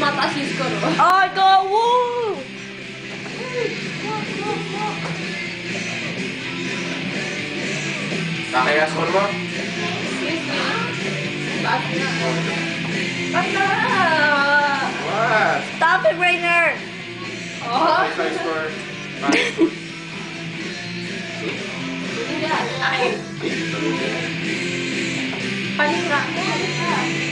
tumataas yung score. Oh, go! Woo! Kaya score mo? Excuse me. Ba't na? Basta! What? Stop it, Rainer! Oh. Okay, score. Ay. Palinga.